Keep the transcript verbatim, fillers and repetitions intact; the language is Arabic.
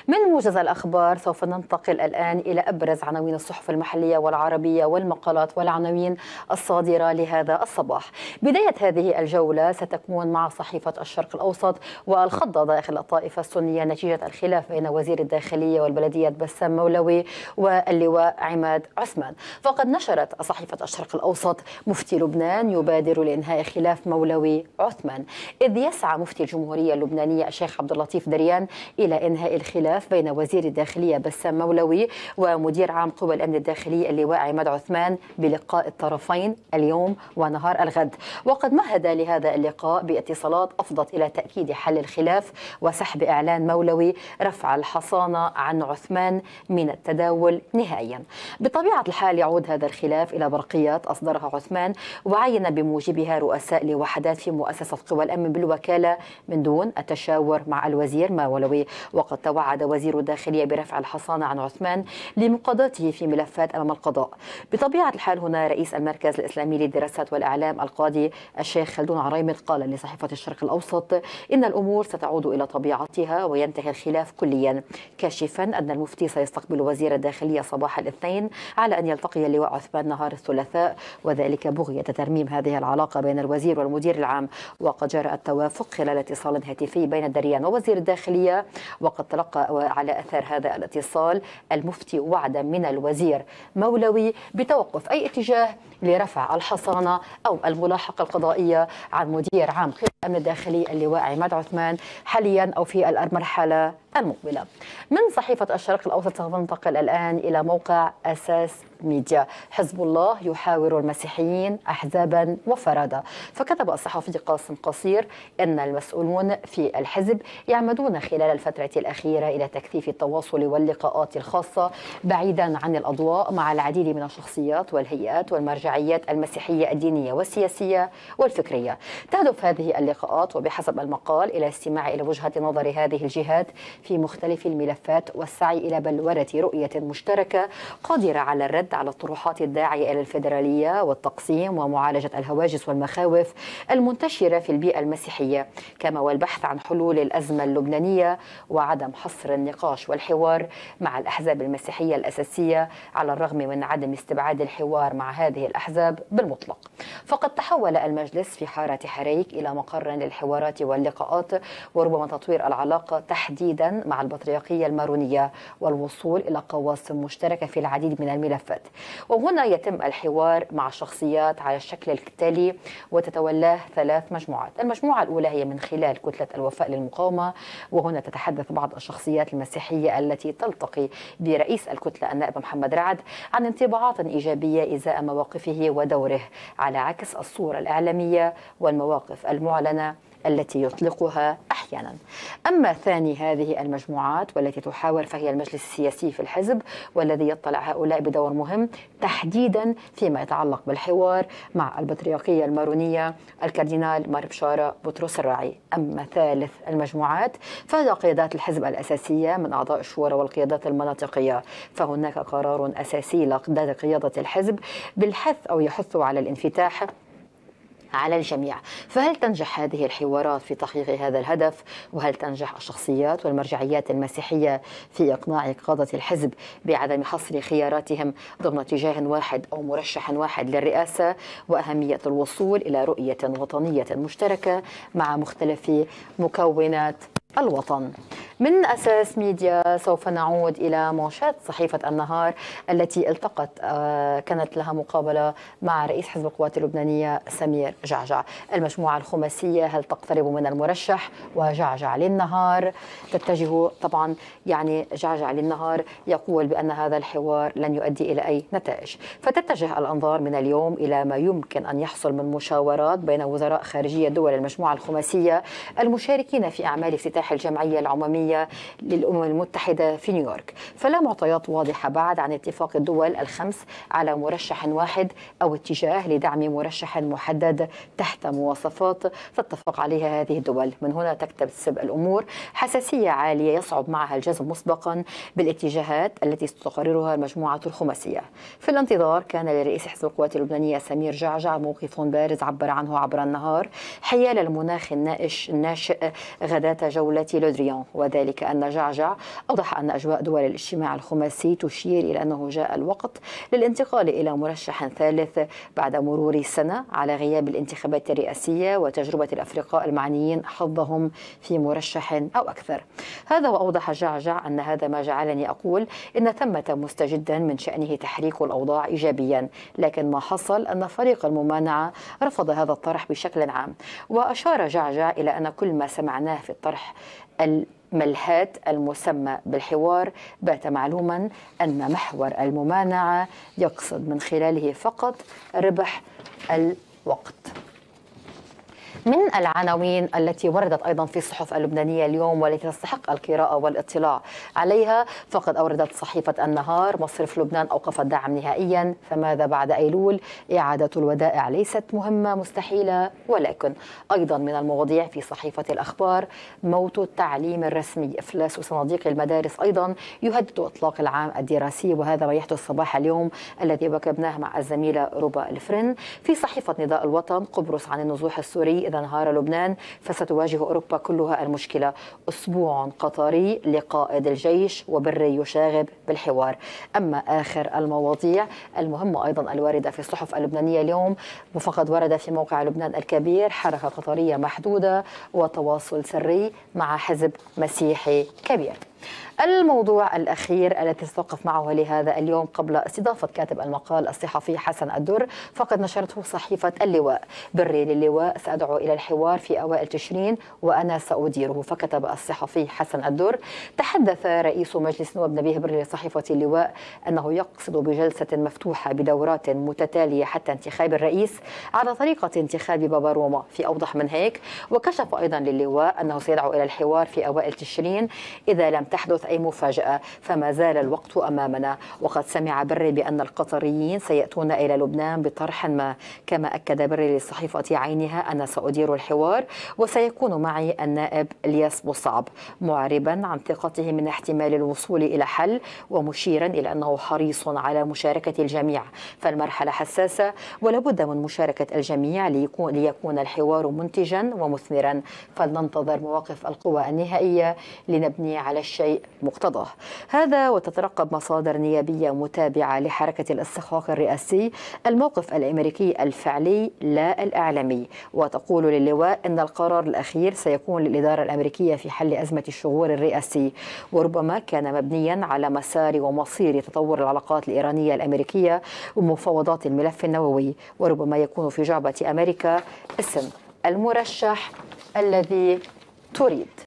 من موجز الأخبار سوف ننتقل الآن إلى أبرز عناوين الصحف المحلية والعربية والمقالات والعناوين الصادرة لهذا الصباح. بداية هذه الجولة ستكون مع صحيفة الشرق الأوسط والخضة داخل الطائفة السنية نتيجة الخلاف بين وزير الداخلية والبلدية بسام مولوي واللواء عماد عثمان. فقد نشرت صحيفة الشرق الأوسط: مفتي لبنان يبادر لإنهاء خلاف مولوي عثمان، إذ يسعى مفتي الجمهورية اللبنانية الشيخ عبد اللطيف دريان إلى إنهاء الخلاف بين وزير الداخلية بسام مولوي ومدير عام قوى الأمن الداخلي اللواء عماد عثمان بلقاء الطرفين اليوم ونهار الغد. وقد مهد لهذا اللقاء باتصالات أفضت إلى تأكيد حل الخلاف وسحب إعلان مولوي رفع الحصانة عن عثمان من التداول نهائيا. بطبيعة الحال يعود هذا الخلاف إلى برقيات أصدرها عثمان وعين بموجبها رؤساء لوحدات في مؤسسة قوى الأمن بالوكالة من دون التشاور مع الوزير مولوي. وقد توعد وزير الداخلية برفع الحصانة عن عثمان لمقاضاته في ملفات أمام القضاء. بطبيعة الحال هنا رئيس المركز الإسلامي للدراسات والإعلام القاضي الشيخ خلدون عريمد قال لصحيفة الشرق الأوسط إن الأمور ستعود إلى طبيعتها وينتهي الخلاف كليا، كاشفا أن المفتي سيستقبل وزير الداخلية صباح الاثنين على أن يلتقي اللواء عثمان نهار الثلاثاء، وذلك بغية ترميم هذه العلاقة بين الوزير والمدير العام. وقد جرى التوافق خلال اتصال هاتفي بين دريان ووزير الداخلية. وقد تلقى على أثر هذا الاتصال المفتي وعدا من الوزير مولوي بتوقف أي اتجاه لرفع الحصانة أو الملاحقة القضائية عن مدير عام قوى الأمن الداخلي اللواء عماد عثمان حاليا أو في المرحلة المقبلة. من صحيفة الشرق الأوسط سننتقل الآن إلى موقع أساس ميديا: حزب الله يحاور المسيحيين أحزابا وفرادى. فكتب الصحفي قاسم قصير أن المسؤولون في الحزب يعمدون خلال الفترة الأخيرة إلى تكثيف التواصل واللقاءات الخاصة بعيدا عن الأضواء مع العديد من الشخصيات والهيئات والمرجعيات المسيحية الدينية والسياسية والفكرية. تهدف هذه اللقاءات وبحسب المقال إلى الاستماع إلى وجهة نظر هذه الجهات في مختلف الملفات والسعي إلى بلورة رؤية مشتركة قادرة على الرد على الطروحات الداعية إلى الفيدرالية والتقسيم ومعالجة الهواجس والمخاوف المنتشرة في البيئة المسيحية، كما والبحث عن حلول الأزمة اللبنانية وعدم حصر النقاش والحوار مع الأحزاب المسيحية الأساسية على الرغم من عدم استبعاد الحوار مع هذه الأحزاب بالمطلق. فقد تحول المجلس في حارة حريك إلى مقر للحوارات واللقاءات وربما تطوير العلاقة تحديدا مع البطريركية المارونية والوصول إلى قواسم مشتركة في العديد من الملفات. وهنا يتم الحوار مع شخصيات على الشكل التالي وتتولاه ثلاث مجموعات. المجموعة الأولى هي من خلال كتلة الوفاء للمقاومة، وهنا تتحدث بعض الشخصيات المسيحية التي تلتقي برئيس الكتلة النائب محمد رعد عن انطباعات إيجابية إزاء مواقفه ودوره، على عكس الصورة الإعلامية والمواقف المعلنة التي يطلقها أحيانا. أما ثاني هذه المجموعات والتي تحاور فهي المجلس السياسي في الحزب، والذي يطلع هؤلاء بدور مهم تحديدا فيما يتعلق بالحوار مع البطريركية المارونية الكاردينال مار بشارة بطرس الراعي. أما ثالث المجموعات فهي قيادات الحزب الأساسية من أعضاء الشورى والقيادات المناطقية، فهناك قرار أساسي لقيادة قيادة الحزب بالحث أو يحث على الانفتاح على الجميع. فهل تنجح هذه الحوارات في تحقيق هذا الهدف؟ وهل تنجح الشخصيات والمرجعيات المسيحية في إقناع قادة الحزب بعدم حصر خياراتهم ضمن اتجاه واحد أو مرشح واحد للرئاسة، وأهمية الوصول إلى رؤية وطنية مشتركة مع مختلف مكونات الوطن؟ من أساس ميديا سوف نعود إلى موشات صحيفة النهار التي التقت كانت لها مقابلة مع رئيس حزب القوات اللبنانية سمير جعجع. المجموعة الخماسية هل تقترب من المرشح؟ وجعجع للنهار تتجه طبعا يعني جعجع للنهار يقول بأن هذا الحوار لن يؤدي إلى أي نتائج. فتتجه الأنظار من اليوم إلى ما يمكن أن يحصل من مشاورات بين وزراء خارجية دول المجموعة الخماسية المشاركين في أعمال افتتاح الجمعية العمومية للأمم المتحدة في نيويورك. فلا معطيات واضحة بعد عن اتفاق الدول الخمس على مرشح واحد أو اتجاه لدعم مرشح محدد تحت مواصفات تتفق عليها هذه الدول. من هنا تكتسب الأمور حساسية عالية يصعب معها الجزم مسبقا بالاتجاهات التي تقررها المجموعة الخماسية. في الانتظار كان لرئيس حزب القوات اللبنانية سمير جعجع موقف بارز عبر عنه عبر النهار حيال المناخ النائش الناشئ غداة جولة جولة لودريان، وذلك أن جعجع أوضح أن أجواء دول الاجتماع الخماسي تشير إلى أنه جاء الوقت للانتقال إلى مرشح ثالث بعد مرور سنة على غياب الانتخابات الرئاسية وتجربة الأفرقاء المعنيين حظهم في مرشح أو أكثر. هذا وأوضح جعجع أن هذا ما جعلني أقول إن ثمة مستجدا من شأنه تحريك الأوضاع إيجابيا، لكن ما حصل أن فريق الممانعة رفض هذا الطرح بشكل عام. وأشار جعجع إلى أن كل ما سمعناه في الطرح الملهات المسمى بالحوار بات معلوما أن محور الممانعة يقصد من خلاله فقط ربح الوقت. من العناوين التي وردت أيضا في الصحف اللبنانية اليوم والتي تستحق القراءة والاطلاع عليها، فقد أوردت صحيفة النهار: مصرف لبنان أوقف الدعم نهائيا، فماذا بعد أيلول؟ إعادة الودائع ليست مهمة مستحيلة. ولكن أيضا من المواضيع في صحيفة الأخبار: موت التعليم الرسمي، إفلاس صناديق المدارس أيضا يهدد إطلاق العام الدراسي، وهذا ما يحدث صباح اليوم الذي واكبناه مع الزميلة ربا الفرن. في صحيفة نداء الوطن: قبرص عن النزوح السوري، إذا انهار لبنان فستواجه أوروبا كلها المشكلة. أسبوع قطري لقائد الجيش وبري يشاغب بالحوار. أما آخر المواضيع المهمة أيضا الواردة في الصحف اللبنانية اليوم، فقد ورد في موقع لبنان الكبير: حركة قطرية محدودة وتواصل سري مع حزب مسيحي كبير. الموضوع الأخير الذي تتوقف معه لهذا اليوم قبل استضافة كاتب المقال الصحفي حسن الدر، فقد نشرته صحيفة اللواء: بري للواء، سأدعو إلى الحوار في أوائل تشرين وأنا سأديره. فكتب الصحفي حسن الدر: تحدث رئيس مجلس نواب نبيه بري لصحيفة اللواء أنه يقصد بجلسة مفتوحة بدورات متتالية حتى انتخاب الرئيس على طريقة انتخاب بابا روما في أوضح من هيك. وكشف أيضا للواء أنه سيدعو إلى الحوار في أوائل تشرين إذا لم تحدث أي مفاجأة، فما زال الوقت أمامنا. وقد سمع بري بأن القطريين سيأتون إلى لبنان بطرح ما، كما أكد بري للصحيفة عينها: أنا سأدير الحوار وسيكون معي النائب الياس بوصعب، معربا عن ثقته من احتمال الوصول إلى حل، ومشيرا إلى أنه حريص على مشاركة الجميع، فالمرحلة حساسة ولابد من مشاركة الجميع ليكون, ليكون الحوار منتجا ومثمرا، فلننتظر مواقف القوى النهائية لنبني على الشيء مقتضاه. هذا وتترقب مصادر نيابية متابعة لحركة الاستحقاق الرئاسي الموقف الأمريكي الفعلي لا الإعلامي. وتقول للواء أن القرار الأخير سيكون للإدارة الأمريكية في حل أزمة الشغور الرئاسي، وربما كان مبنيا على مسار ومصير تطور العلاقات الإيرانية الأمريكية ومفاوضات الملف النووي، وربما يكون في جعبة أمريكا اسم المرشح الذي تريد.